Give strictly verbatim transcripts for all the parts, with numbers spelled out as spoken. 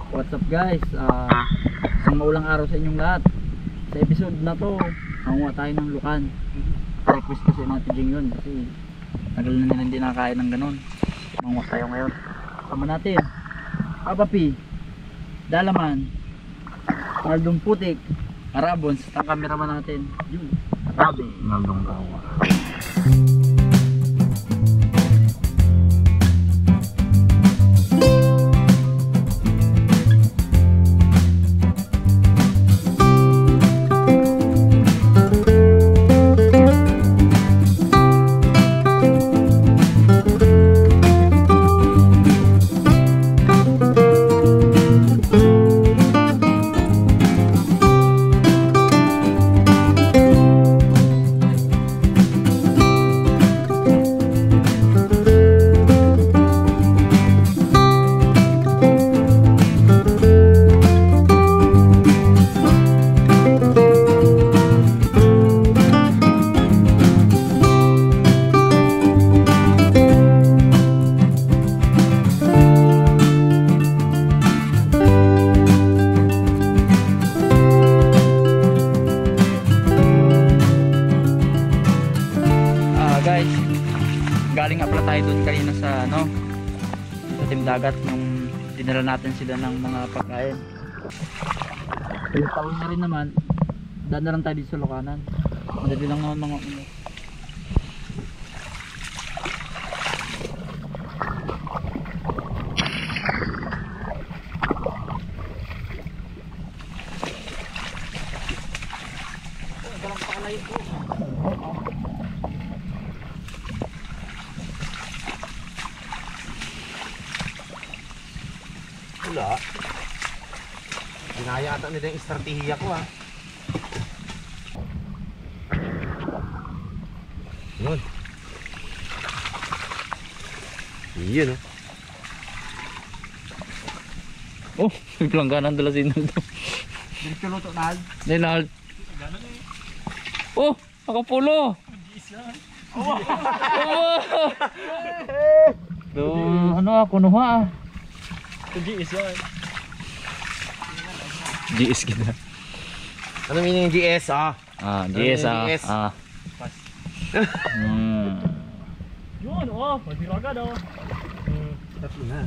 What's up guys? Uh, isang maulang araw sa inyong lahat. Sa episode na to, nanguha tayo ng lukan. Request kasi natin Jing yun kasi tagal na nila hindi nakakain ng ganun. Manguha tayo ngayon. Sama natin Apapi, Dalaman, Naldong Putik, Arabons, ang cameraman natin yun, Arabe, Naldong Kawa. Galing nga pala tayo doon kanina sa ano sa Timdagat nung dinala natin sila ng mga pagkain. Yung taon na rin naman, daan na lang tayo dito sa Locanan. Madali lang naman mga ano. Galang pakalayo po. Wala. Ginaya ata nila yung estratehiya ko ha. Yun. Yun Oh, biglang ganan dala si Naldo. Dito luto na. Naldo. Oh, nakapulo. Oh. Do ano ako nuha. G S yan. G S kita. Ano meaning G S ah? Ah, G S ah. G S? Ah. Hmm. Yun oh, masiraga daw. Hmm, tatlo na.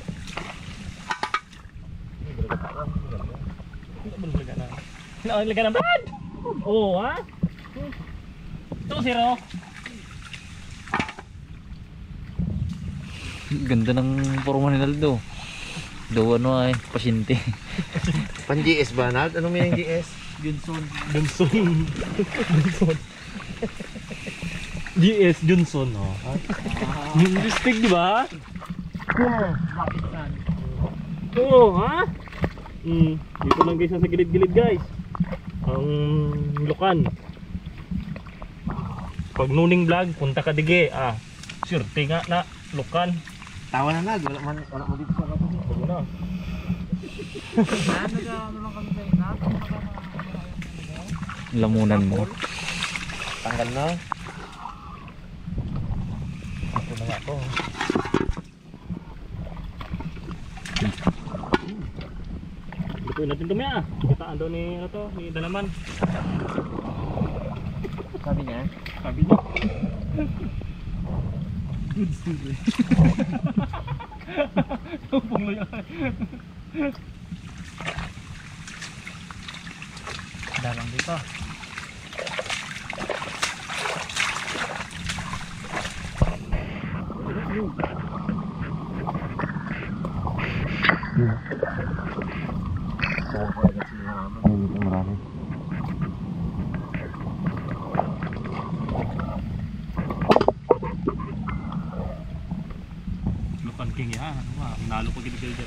Nalaga na Brad? Oo ha? Ito zero. Ganda ng forma ni Naldo. Do ano ay pasyente. Pan G S ba Nald? Anong meaning G S? Johnson. Johnson. Johnson. G S Johnson oh. Yung listig di ba? Oo. Pakistan. Oo ha? Hmm, dito lang guys sa gilid-gilid guys. Ang Lukan. Pag nuning vlog, punta ka dige ah. Sure, tinga na Lukan. Tawa na Nald, wala man wala mo dito sa kapatid. Wala na. Ano lang kami kayo na? Lamunan mo. Tanggal na. Ito na nga ako. Lutuin natin ito maya. Kitaan daw ni, ano to, ni Dalaman. Sabi niya? Sabi niya. Good story. Tupong lo yan. Dalang dito. Marami. Lukan King yan, ano nga, nalo ko gini kayo dyan.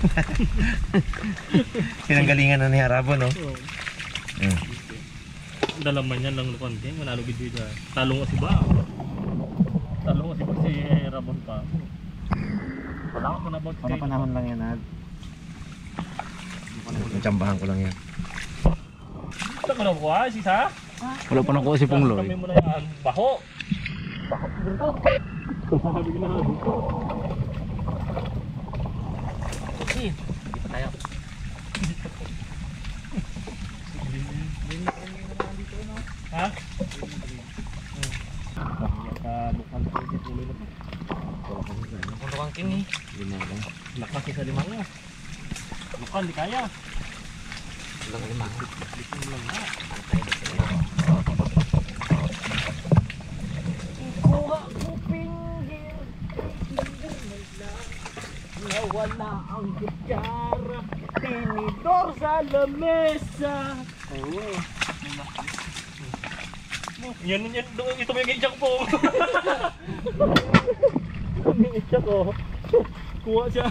Pinanggalingan na ni Arabo no? Oo. Mm. Dalaman yan lang Lukan King, manalo gini kayo dyan. Talong nga si ba? Talong nga si ba si Rabon pa. Wala ko na about Para panahon lang yan Nald. Natsambahan ko lang yan. Ito mo na ko ha, sisa? Wala pa nakuha si Pungloy. Kami mo na yan, baho. Baho, ganito. Sabi ko na, dito. Kasi, hindi pa Tayo. Ha? Ka-lokal po yung tuloy na po. Puno kang king eh. Lakas sa limang mo. Lokal, di kaya. Walang lima. Bikin lang na. Kuha ko pinggir, nawala ang kutsara, tinidor sa lamesa. Oo. Yan, yan, doon, ito may gijak po. Gijak ko. Kuha siya.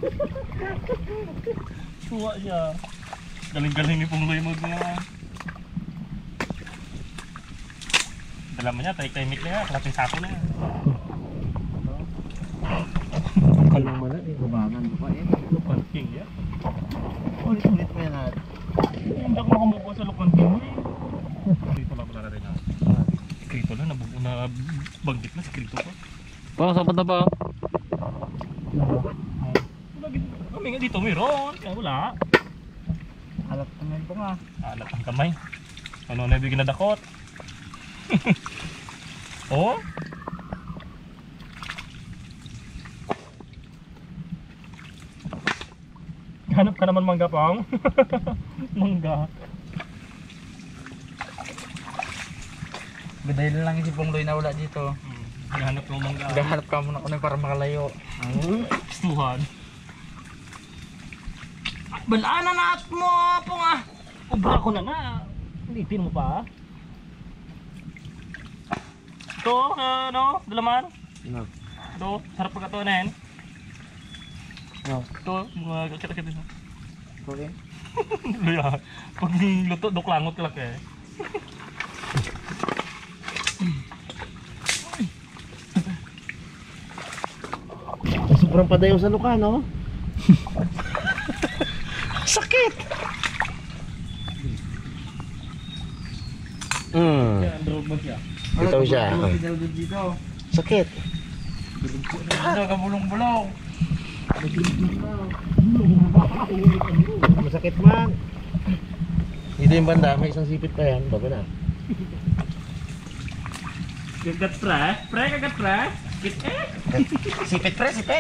Kuha siya. Galing-galing ni Pungloy mo na. Dala mo niya, tayo-tahimik na nga, kalating sako na nga. Kalang mala eh. Bumangan mo pa eh. Lupan King ya. Ulit-ulit mo yan natin. Hindi ako makamukuha sa Lupan King mo eh. Krito lang pala rin na. Krito lang, nabuo na banggit na si Krito ko. Baka sapat na ba? Wala gid. Kami nga dito meron, kaya wala. Alat naman po nga. Alat ang kamay. Ano na bigyan na dakot? Oh? Hanap ka naman mangga pang. Mangga. Dahil lang si Pungloy na wala dito. Hmm. Hanap mo mangga. Gahanap ka muna kunin para makalayo. Gustuhan. Balaanan na at mo po nga. Ubra ko na na. Litin mo pa. Ito, uh, ano? Dalaman? No. Ito, sarap pagkatuanan. No. Ito, mga kakita-kita na. Okay. Luya. Pag luto, doklangot ka lang eh. Sobrang padayo sa luka, no? Sakit! Hmm, Kaya android mo siya. Ito siya. Dito dito. sakit. Dito ka bulong-bulong. Masakit man. Dito yung banda, may isang sipit pa yan. Bago na. Kagat pre? Pre, kagat pre? Kit eh? Sipit pre, sipit.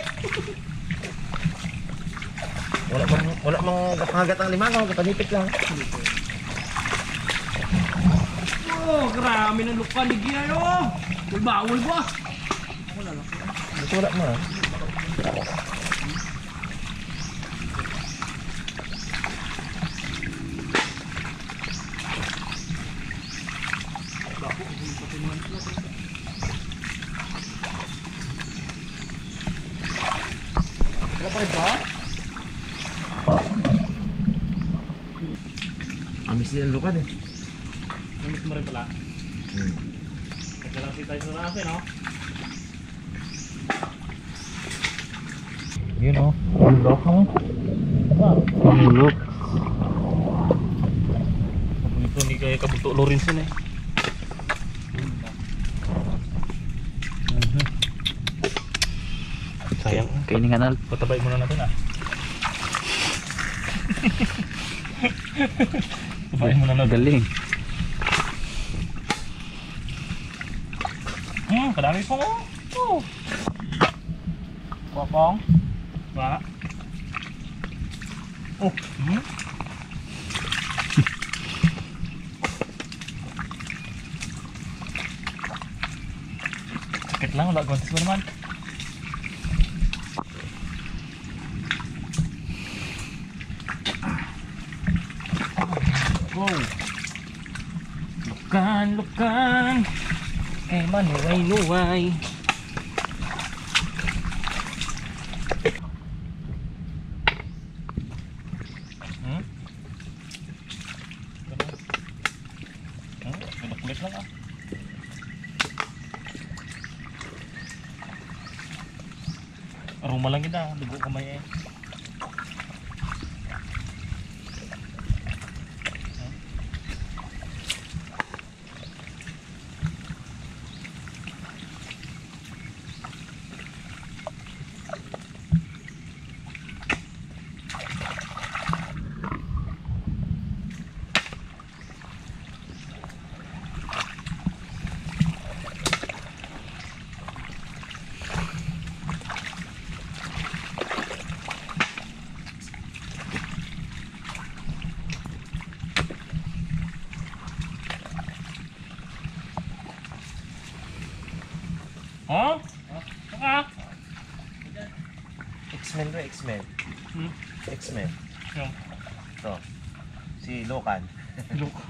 Wala mang, wala mang kapagat ang lima, kapanipit lang. Oh, grabe ng lukan ni Gia yo. May bawal ba? Dito wala mo. Wala pa rin ba? Amis din ang lukan eh. Namit mo rin pala. Hmm. Nagkalasi tayo sa nasi, no? Yun o. Ang lock mo. Ang lock. Kapag ito hindi kaya kabuto Lorenzen eh. Sayang. Kainin ka na. Patabay muna natin ah. Tabayin muna natin. Galing. Hmm, kadami po ko. Oh. Popong. Ba? Oh, hmm? Sakit lang, wala gontis mo naman. Wow. Lukan, lukan. Eh, manuway-nuway. Hmm? Ganun. Hmm? Kulit lang ah. Aroma lang kita, dugo kamay eh. Oh? Ah? X-Men to, X-Men. Hmm? X-Men. Yung. To. Si Lokan. Lokan.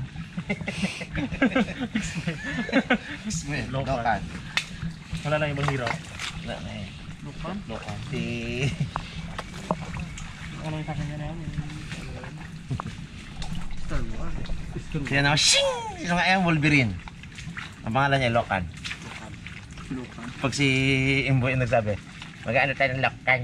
X-Men. Lokan. Lokan. Wala na ibang hero. Wala na eh. Lokan? Lokan. Si... Ano yung sa kanya na yan? Star Wars. Si ano? Shing! Sino nga yan? Wolverine. Ang pangalan niya, Lokan. Lukan. Pag si Imboy ang nagsabi, mag-ano tayo ng Lokan.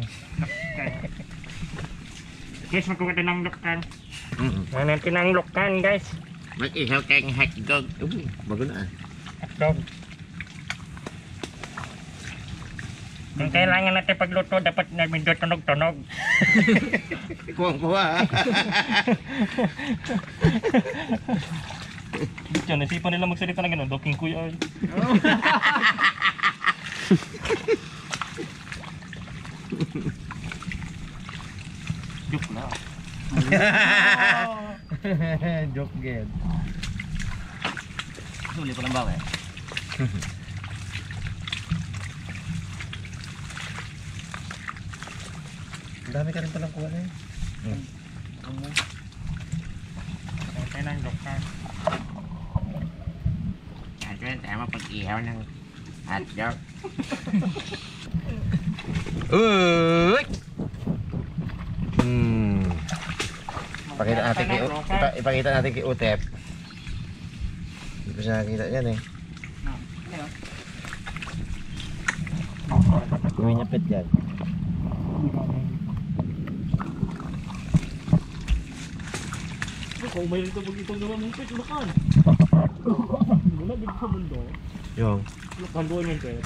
Guys, magkuha tayo ng Lokan. Mm-hmm. Ano natin ng Lokan, guys? Mag-ihaw tayong hotdog. Uy, bago na ah. Hotdog. Kung kailangan natin pagluto, dapat namin doon tunog-tunog. Kuwang-kuwa ah. Diyan, nasipan nila magsalita na gano'n. Doking kuya ay. Joke na. Joke again. Suli ko lang ba eh? Ang dami ka rin palang kuha na eh. Hmm. Okay na, Lokan. Ano tama pag-ihaw ng hotdog. Uy! Hmm. Ipakita natin kay ipa, ipakita natin kay Utep. Hindi ko siya nakita yan eh. Kuminyapit yan. Kung may ito pag itong naman ng pet, Lokan. Mula dito sa mundo. Yung. Lokan doon yung pet.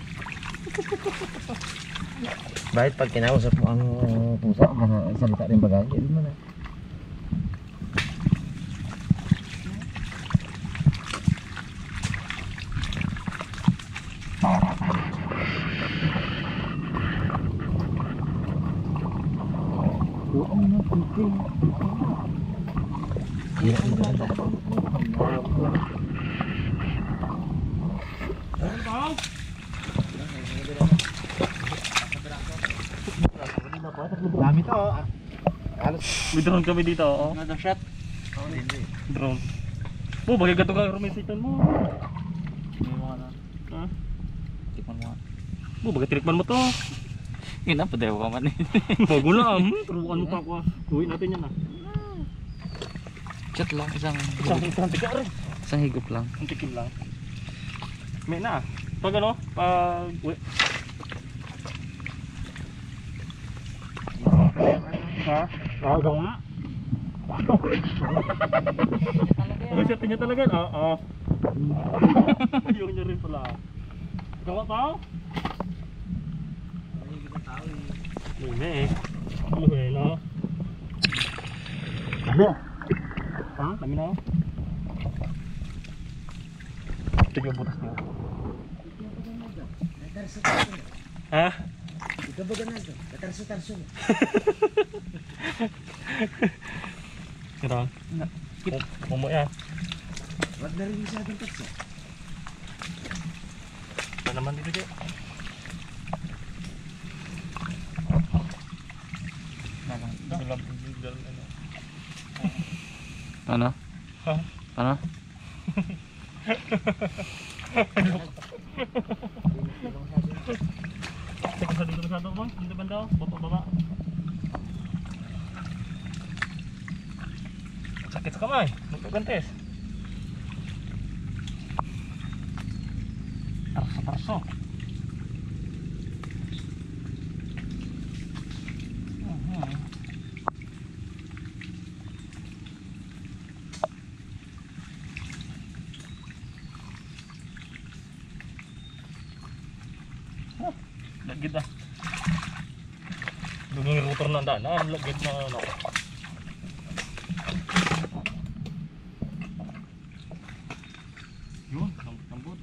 Bakit pag kinausap mo ang pusa, gana salita rin bagay? Hindi mo na. Iya, maganda. Dami to. ah. Halos May drone kami dito, oo. Ano daw shot? Drone. Oh, bagay gato ka rumisitan mo. Hindi mo ano. Ha? Tikman mo. Oh, bagay tinikman mo to. Yun na, padeho ka man eh. Bago lang. Turuan mo pa ako. Uwi natin yan ah. Chat lang, isang Isang isang tiga rin. isang higop lang. Ang tikim lang. May na. Pag ano, pag... Uwi. Ha? Agaw nga. Ang siya niya talaga. Ah, ah. Yung niya rin pala. Gawa tao? May na eh. May na. Ano? Ha? Dami na. Tigil butas mo. Ha? ikaw ba ganito? Katarso-tarso. Kira. Momo yan. Wag na rin sa ating tatso. Ano naman dito dito? Ano? Ha? Ano? Teka sa dito masyado mo? Dito ba daw? Baba baba. Sakit sa kamay. Magkagantes. Tarso tarso. Lagid ah. Doon yung router na daan. Ah, lagid na ano. Yun, lambot.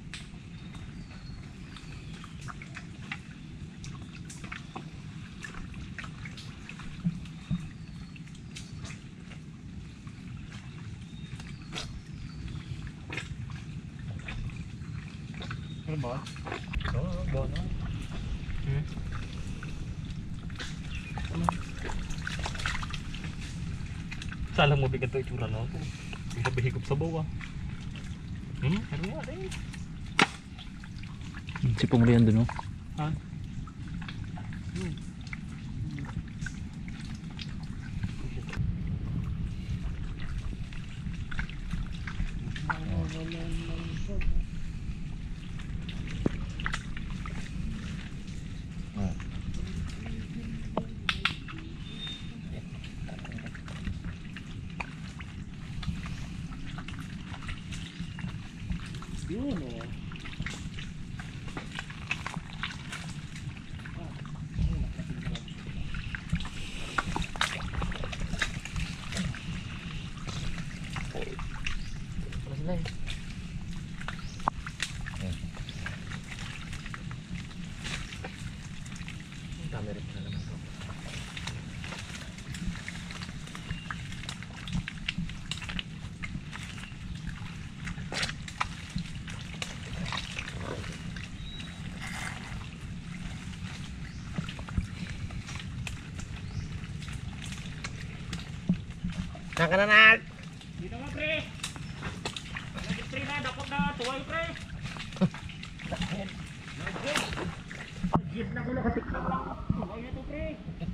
Ano ba? Oh, Bawa na. Hmm? Ano? Salang mo bigat to itsura na ako. Hindi ka bihigop sa bawa. Hmm? Ano nga rin? Sipong riyan dun, oh. Ha? Yun o. Wala sila eh. Ang dami rin na naman to. Nakananak! Dito nga pre! Nagit pre na, dakot na, tuwal pre! Nagit na ko na katiktak lang. Tuwal na to pre!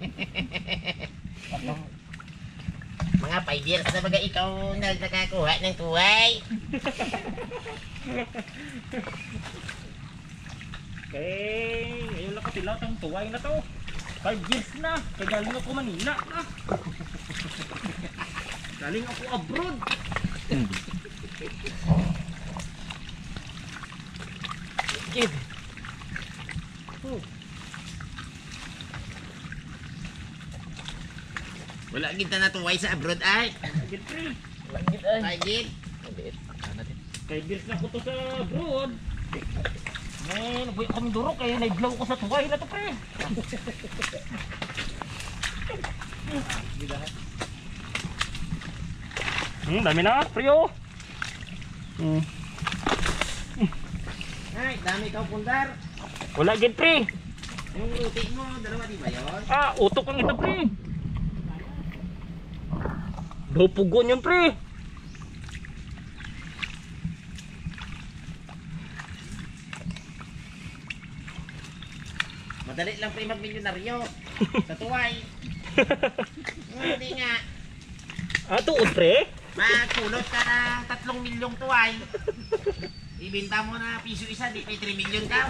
Mga five years na baga ikaw nagkakakuha ng tuway. Eh, ngayon lang katilaw ang tuway na to. Five years na, kaya galing ako Manila na. Galing ako abroad. Kid. Oh. Wala kita na tuway sa abroad ay. Nagit pre! Langit ay. Five years. Maliit. Sana din. Five years na ko to sa abroad. Eh, nabuhay kami durok kaya naiglaw ko sa tuway na to pre. Hmm, dami na, pre oh. Hmm. Ay, dami ikaw pundar. Wala gid pre. Yung rutik mo, dalawa di ba yun? Ah, utok ang ito pre. Dopugon yun pre. Madali lang pre mag-milyonaryo. Sa tuway. Hindi nga. Ah, tuod pre. Magpulot ka ng tatlong milyong tuway. Ibenta mo na piso isa, di pa three milyon ka.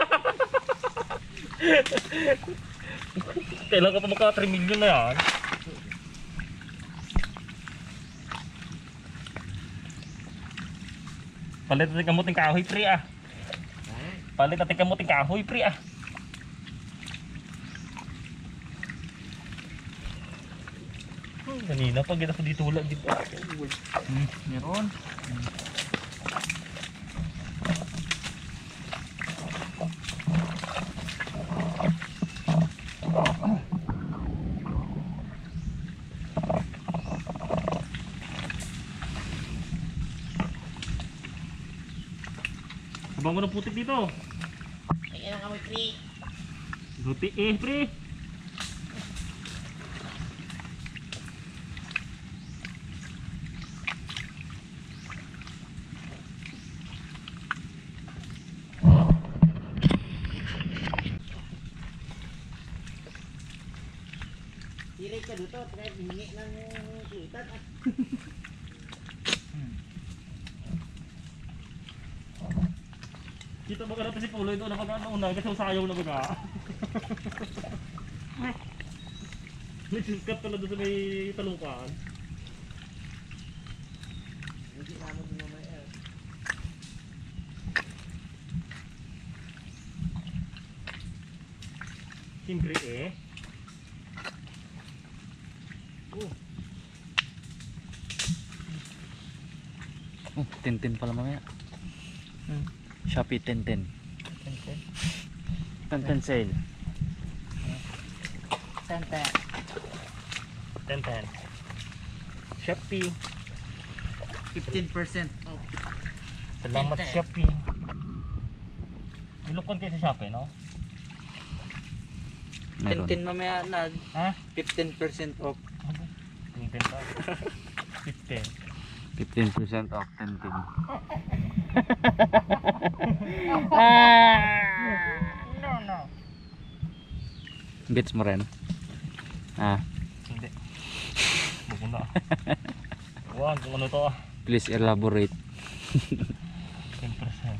Kailan ka pa maka three million na yan? Palit natin kamuting kahoy pre ah. Palit natin kamuting kahoy pre ah. Hmm, kanina pag ako dito wala dito. Hmm, meron. Hmm. Abang ko ng putik dito. Ayan ang amoy pre. Luti eh pre. Tiray ka dito, kaya hingi ng suitan. Kita ba ka natin si Paulo ito na pag-ano-una kasi usayaw na baga. Nagsiskap ka na doon sa may talukan. Hindi naman din naman eh. Siyempre eh. Oh. Oh, Tintin pala mamaya. Hmm. Shopee Tintin. Tintin sale. Santa. ten ten. Shopee. fifteen percent off. Salamat ten ten. Shopee. Ilokon kayo sa Shopee, no? Meron. Tintin mamaya na. Ha? fifteen percent off. Tintin pa. fifteen. fifteen percent off ten tin. No, no. Gets mo rin? Ah, Hindi. Bukuna. Wag, kung ano to ah. please elaborate. ten percent.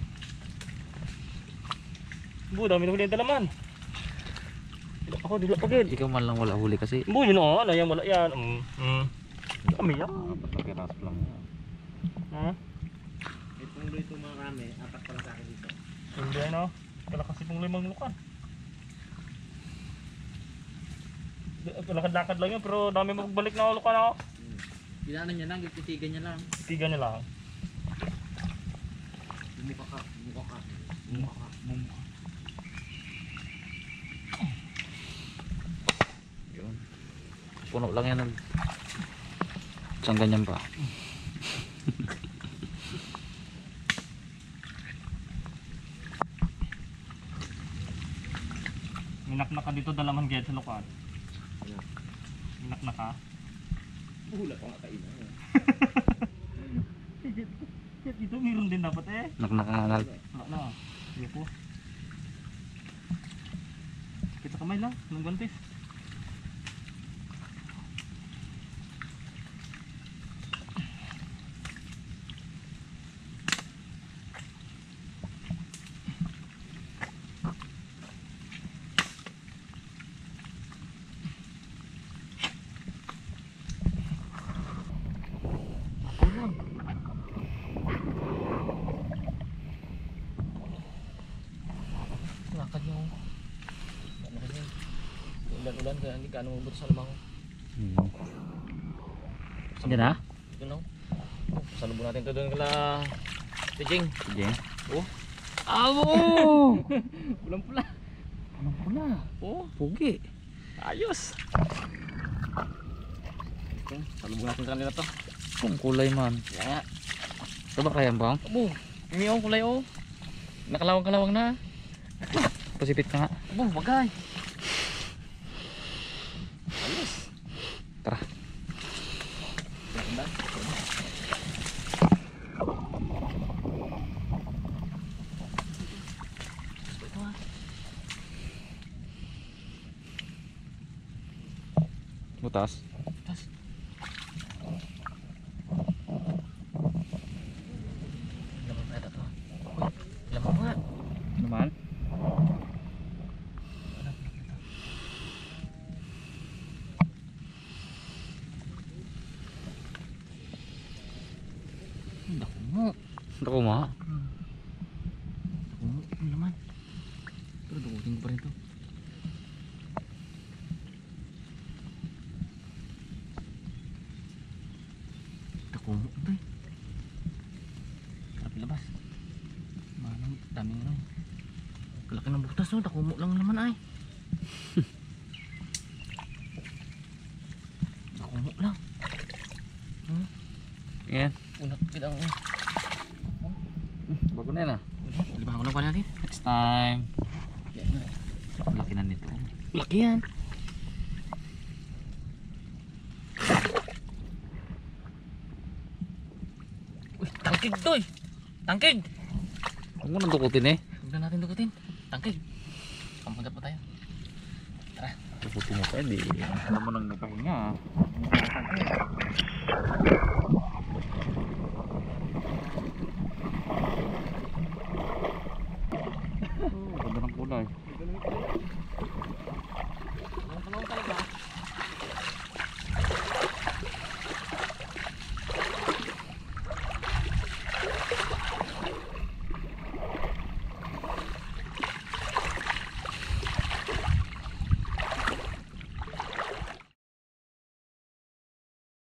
Bu, dami na huli ang dalaman. Ako, dila pagid. Ikaw man lang wala huli kasi. Bu, yun o. Ano yan, wala yan. Mm. Mm. Kami yan. Apat na piraso lang. Ha? Itong dito marami, apat pala sa akin dito. Hindi, no? Kala kasi pong limang lukan. Lakad-lakad lang yun, pero dami magbalik na lukan ako. Ginaanan niya lang, titigan niya lang. Tiga niya lang. Bumuka ka, bumuka ka. Bumuka ka, bumuka. Yun. Puno lang yan. ng- Isang ganyan pa. Minaknak ka dito, dalaman gaya sa lukan. Minaknak ka. Hula pa nga kainan. Dito meron din dapat eh. Nakanakangal. Wala na. Sige po. Kita kamay lang, ng gantis. Lakad niyo. Ano kasi? Ulan-ulan kaya hindi ka umubot sa lamang. Hmm. Sige na? Ito lang. Salubong natin ito doon kala Pijing. Sige. Oh. Amo! Pulang-pula. Pulang-pula. Oh. Pugi. Ayos. Okay. Salubong natin sa kanila to. Kung kulay man. Kaya. Ito ba kaya bang? Abo. Umiyaw kulay oh. Nakalawang-kalawang na. Pasipit ka nga. Abo, bagay. Ayos. Tara. Ganda. Butas. Butas. Lamang na ito to. Uy, lamang nga. Naman? Naku mo. Ito ko ma. Naku mo. Ano naman? Pero dukutin ko pa rin to. Naku mo ito eh. Sarap ilabas. Manang daming ano eh. Kalaki ng butas no. Naku mo lang naman ay. Naku mo lang. Hmm? Yan. Unak bidang eh. Bago na yan ah. Libahan ko lang pa natin. Next time. Laki na nito. Laki yan. Uy, tangkig to eh. Tangkig. Huwag mo nang dukutin eh. Huwag na natin dukutin. Tangkig. Kamugat pa tayo. Dukutin mo pa. Hindi. Alam mo nang nagpahinga ah.